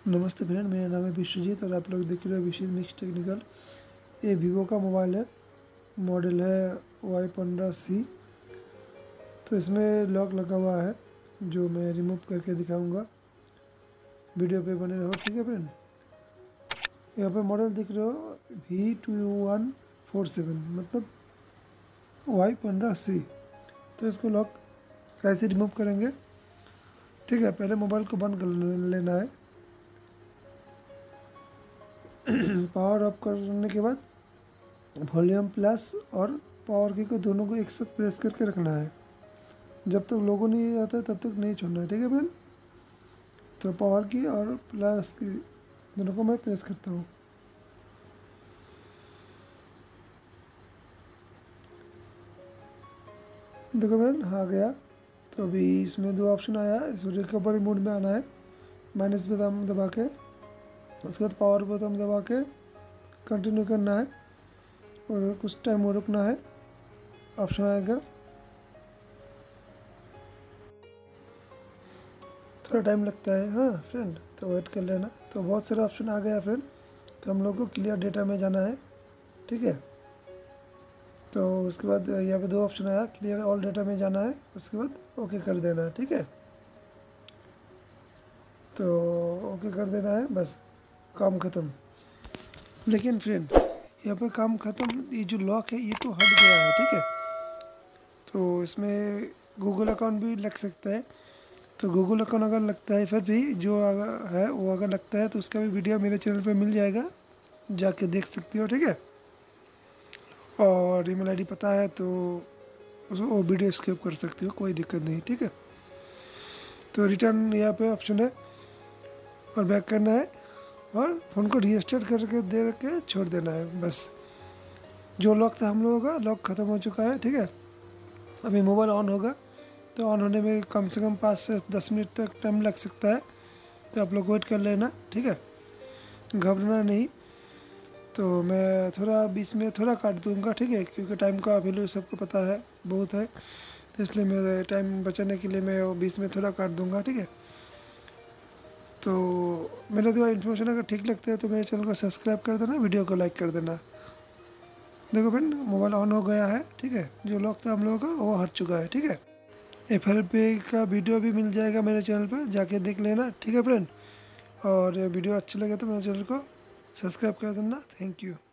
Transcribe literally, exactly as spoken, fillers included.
नमस्ते फ्रेंड, मेरा नाम है विश्वजीत और आप लोग देख रहे हो विशेष मिक्स टेक्निकल। ये वीवो का मोबाइल है, मॉडल है वाई पंद्रह सी। तो इसमें लॉक लगा हुआ है जो मैं रिमूव करके दिखाऊंगा। वीडियो पे बने रहो, ठीक है फ्रेंड। यहाँ पे मॉडल दिख रहे हो V two one four seven, मतलब वाई पंद्रह सी। तो इसको लॉक कैसे रिमूव करेंगे, ठीक है। पहले मोबाइल को बंद कर लेना है। पावर ऑफ करने के बाद वॉल्यूम प्लस और पावर की को दोनों को एक साथ प्रेस करके रखना है। जब तक लोगो नहीं आता है तब तक नहीं छोड़ना है, ठीक है फ्रेंड। तो पावर की और प्लस की दोनों को मैं प्रेस करता हूँ। देखो फ्रेंड, आ गया। तो अभी इसमें दो ऑप्शन आया, इसमें रिकवरी मोड में आना है, माइनस बटन दबा के। उसके बाद पावर बटन दबा के कंटिन्यू करना है और कुछ टाइम वो रुकना है। ऑप्शन आएगा, थोड़ा टाइम लगता है हाँ फ्रेंड, तो वेट कर लेना। तो बहुत सारे ऑप्शन आ गया फ्रेंड। तो हम लोग को क्लियर डेटा में जाना है, ठीक है। तो उसके बाद यहाँ पे दो ऑप्शन आया, क्लियर ऑल डेटा में जाना है, उसके बाद ओके कर देना है, ठीक है। तो ओके कर देना है, बस काम ख़त्म। लेकिन फ्रेंड यहाँ पे काम ख़त्म, ये जो लॉक है ये तो हट गया है, ठीक है। तो इसमें गूगल अकाउंट भी लग सकता है। तो गूगल अकाउंट अगर लगता है, फिर भी जो अगर है वो अगर लगता है तो उसका भी वीडियो मेरे चैनल पे मिल जाएगा, जाके देख सकती हो, ठीक है। और ईमेल आईडी पता है तो उस वो वीडियो स्किप कर सकती हो, कोई दिक्कत नहीं, ठीक है। तो रिटर्न यहाँ पे ऑप्शन है और बैक करना है और फ़ोन को रीस्टार्ट करके दे के छोड़ देना है, बस। जो लॉक था हम लोगों का, लॉक ख़त्म हो चुका है, ठीक है। अभी मोबाइल ऑन होगा, तो ऑन होने में कम से कम पाँच से दस मिनट तक टाइम लग सकता है। तो आप लोग वेट कर लेना, ठीक है, घबराना नहीं। तो मैं थोड़ा बीच में थोड़ा काट दूंगा, ठीक है, क्योंकि टाइम का वैल्यू सबको पता है, बहुत है। तो इसलिए मैं टाइम बचाने के लिए मैं बीच में थोड़ा काट दूंगा, ठीक है। तो मेरे जो इन्फॉर्मेशन अगर ठीक लगता है तो मेरे चैनल को सब्सक्राइब कर देना, वीडियो को लाइक कर देना। देखो फ्रेंड, मोबाइल ऑन हो गया है, ठीक है। जो लॉक था हम लोगों का वो हट चुका है, ठीक है। एफ एल पे का वीडियो भी मिल जाएगा मेरे चैनल पर, जाके देख लेना, ठीक है फ्रेंड। और वीडियो अच्छा लगे तो मेरे चैनल को सब्सक्राइब कर देना। Thank you.